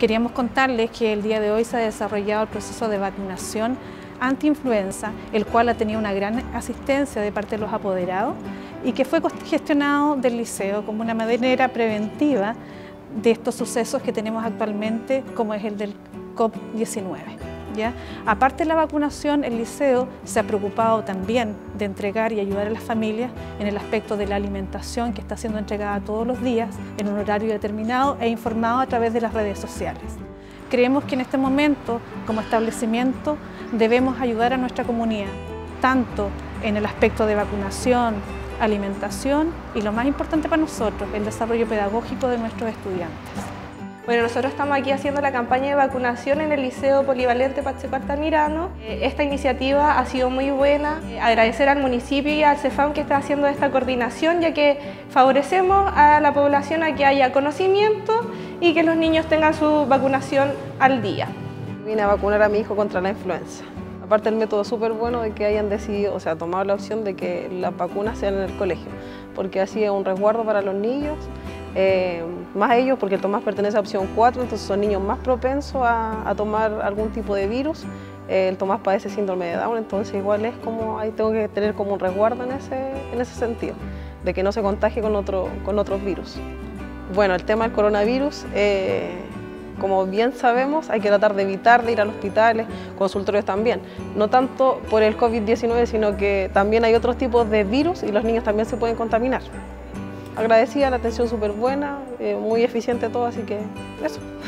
Queríamos contarles que el día de hoy se ha desarrollado el proceso de vacunación antiinfluenza, el cual ha tenido una gran asistencia de parte de los apoderados y que fue gestionado del liceo como una manera preventiva de estos sucesos que tenemos actualmente, como es el del COVID-19. ¿Ya? Aparte de la vacunación, el liceo se ha preocupado también de entregar y ayudar a las familias en el aspecto de la alimentación que está siendo entregada todos los días en un horario determinado e informado a través de las redes sociales. Creemos que en este momento, como establecimiento, debemos ayudar a nuestra comunidad, tanto en el aspecto de vacunación, alimentación y, lo más importante para nosotros, el desarrollo pedagógico de nuestros estudiantes. Bueno, nosotros estamos aquí haciendo la campaña de vacunación en el Liceo Polivalente Pacheco Altamirano. Esta iniciativa ha sido muy buena. Agradecer al municipio y al CEFAM que está haciendo esta coordinación, ya que favorecemos a la población a que haya conocimiento y que los niños tengan su vacunación al día. Vine a vacunar a mi hijo contra la influenza. Aparte el método súper bueno de que hayan decidido, tomado la opción de que las vacunas sean en el colegio, porque así es un resguardo para los niños. Más ellos, porque el Tomás pertenece a opción 4, entonces son niños más propensos a tomar algún tipo de virus. El Tomás padece síndrome de Down, entonces igual es como, ahí tengo que tener como un resguardo en ese sentido, de que no se contagie con otros virus. Bueno, el tema del coronavirus, como bien sabemos, hay que tratar de evitar de ir a los hospitales, consultorios también. No tanto por el COVID-19, sino que también hay otros tipos de virus y los niños también se pueden contaminar. Agradecida, la atención súper buena, muy eficiente todo, así que eso.